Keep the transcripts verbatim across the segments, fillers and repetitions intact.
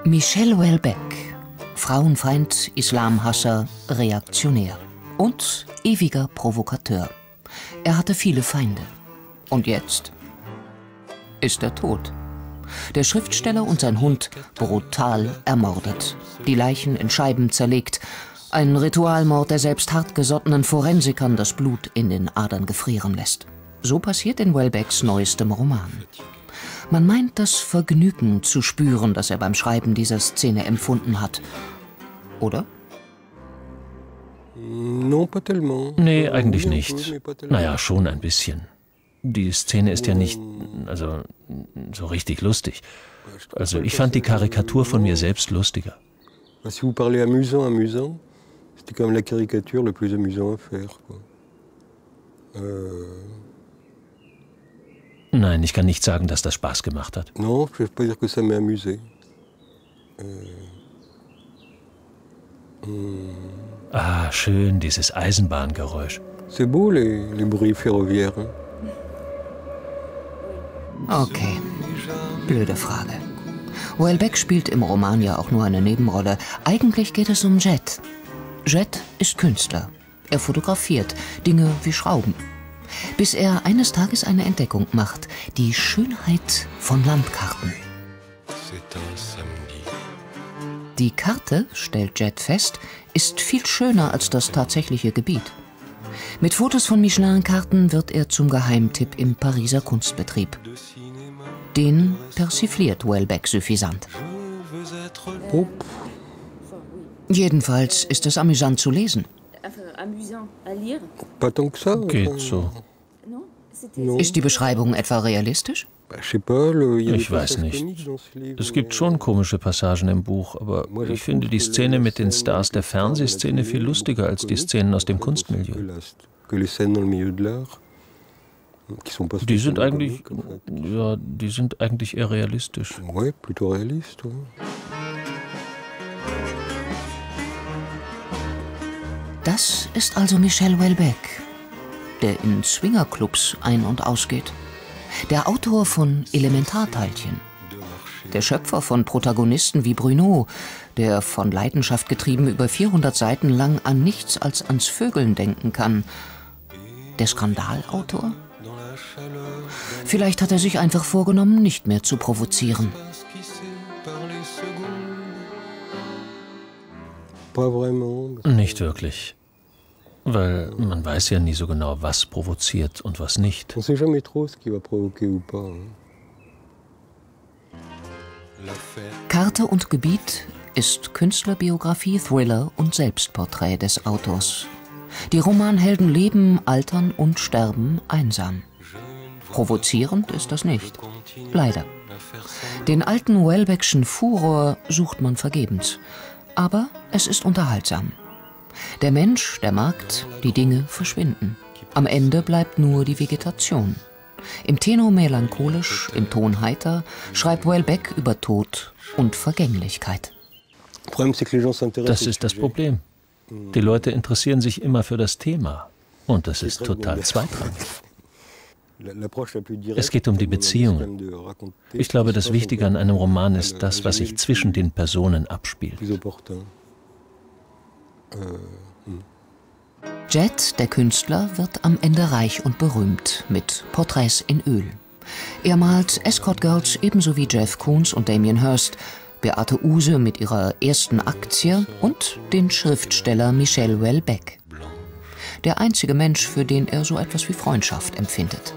Michel Houellebecq, Frauenfeind, Islamhasser, Reaktionär und ewiger Provokateur. Er hatte viele Feinde. Und jetzt ist er tot. Der Schriftsteller und sein Hund brutal ermordet, die Leichen in Scheiben zerlegt. Ein Ritualmord, der selbst hartgesottenen Forensikern das Blut in den Adern gefrieren lässt. So passiert in Houellebecqs neuestem Roman. Man meint, das Vergnügen zu spüren, das er beim Schreiben dieser Szene empfunden hat. Oder? Nee, eigentlich nicht. Naja, schon ein bisschen. Die Szene ist ja nicht, also, so richtig lustig. Also ich fand die Karikatur von mir selbst lustiger. Si vous parlez amusant, amusant, c'était quand même la caricature le plus amusant à faire, quoi. Euh... Nein, ich kann nicht sagen, dass das Spaß gemacht hat. Non, je ne peux pas dire que ça m'a amusé. Euh... Hmm. Ah, schön, dieses Eisenbahngeräusch. C'est beau, les, les bruits ferroviaires. Hein? Okay, blöde Frage. Houellebecq spielt im Roman ja auch nur eine Nebenrolle. Eigentlich geht es um Jet. Jet ist Künstler. Er fotografiert Dinge wie Schrauben. Bis er eines Tages eine Entdeckung macht. Die Schönheit von Landkarten. Die Karte, stellt Jet fest, ist viel schöner als das tatsächliche Gebiet. Mit Fotos von Michelin-Karten wird er zum Geheimtipp im Pariser Kunstbetrieb. Den persifliert Houellebecq suffisant. Oh. Jedenfalls ist es amüsant zu lesen. Geht so. Ist die Beschreibung etwa realistisch? Ich weiß nicht. Es gibt schon komische Passagen im Buch, aber ich finde die Szene mit den Stars der Fernsehszene viel lustiger als die Szenen aus dem Kunstmilieu. Die sind eigentlich, ja, die sind eigentlich eher realistisch. Das ist also Michel Houellebecq, der in Swingerclubs ein- und ausgeht. Der Autor von Elementarteilchen. Der Schöpfer von Protagonisten wie Bruno, der von Leidenschaft getrieben über vierhundert Seiten lang an nichts als ans Vögeln denken kann. Der Skandalautor? Vielleicht hat er sich einfach vorgenommen, nicht mehr zu provozieren. Nicht wirklich. Weil man weiß ja nie so genau, was provoziert und was nicht. Karte und Gebiet ist Künstlerbiografie, Thriller und Selbstporträt des Autors. Die Romanhelden leben, altern und sterben einsam. Provozierend ist das nicht. Leider. Den alten Houellebecqschen Furor sucht man vergebens. Aber es ist unterhaltsam. Der Mensch, der Markt, die Dinge verschwinden. Am Ende bleibt nur die Vegetation. Im Tenor melancholisch, im Ton heiter, schreibt Houellebecq über Tod und Vergänglichkeit. Das ist das Problem. Die Leute interessieren sich immer für das Thema. Und das ist total zweitrangig. Es geht um die Beziehungen. Ich glaube, das Wichtige an einem Roman ist das, was sich zwischen den Personen abspielt. Jet, der Künstler, wird am Ende reich und berühmt mit Porträts in Öl. Er malt Escort-Girls ebenso wie Jeff Koons und Damien Hirst, Beate Uhse mit ihrer ersten Aktie und den Schriftsteller Michel Houellebecq. Der einzige Mensch, für den er so etwas wie Freundschaft empfindet.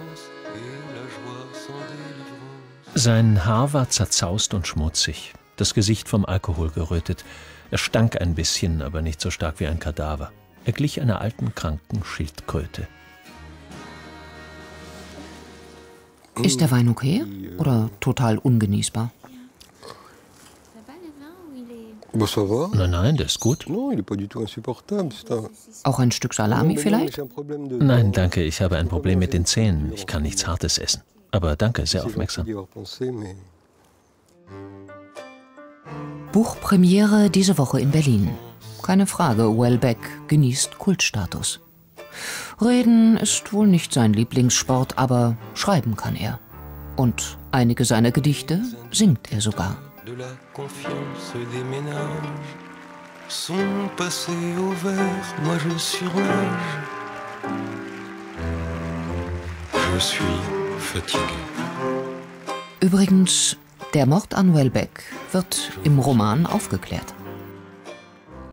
Sein Haar war zerzaust und schmutzig, das Gesicht vom Alkohol gerötet. Er stank ein bisschen, aber nicht so stark wie ein Kadaver. Er glich einer alten, kranken Schildkröte. Ist der Wein okay oder total ungenießbar? Nein, nein, der ist gut. Auch ein Stück Salami vielleicht? Nein, danke, ich habe ein Problem mit den Zähnen. Ich kann nichts Hartes essen. Aber danke, sehr aufmerksam. Buchpremiere diese Woche in Berlin. Keine Frage, Houellebecq genießt Kultstatus. Reden ist wohl nicht sein Lieblingssport, aber schreiben kann er. Und einige seiner Gedichte singt er sogar. de la confiance des ménages sont passés au vert, moi je surnage. Je suis fatigué. Übrigens, der Mord an Welbeck wird im Roman aufgeklärt.